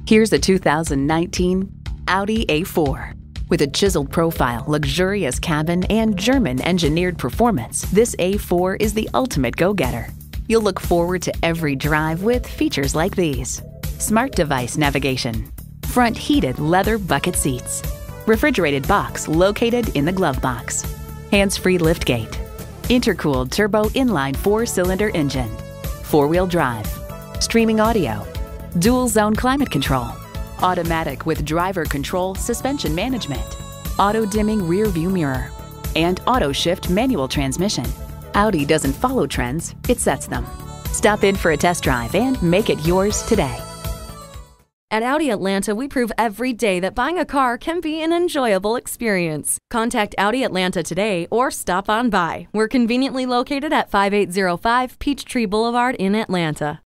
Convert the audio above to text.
Here's a 2019 Audi A4. With a chiseled profile, luxurious cabin, and German-engineered performance, this A4 is the ultimate go-getter. You'll look forward to every drive with features like these: smart device navigation, front heated leather bucket seats, refrigerated box located in the glove box, hands-free liftgate, intercooled turbo inline 4-cylinder engine, 4-wheel drive, streaming audio, dual-zone climate control, automatic with driver control suspension management, auto-dimming rear-view mirror, and auto-shift manual transmission. Audi doesn't follow trends, it sets them. Stop in for a test drive and make it yours today. At Audi Atlanta, we prove every day that buying a car can be an enjoyable experience. Contact Audi Atlanta today or stop on by. We're conveniently located at 5805 Peachtree Boulevard in Atlanta.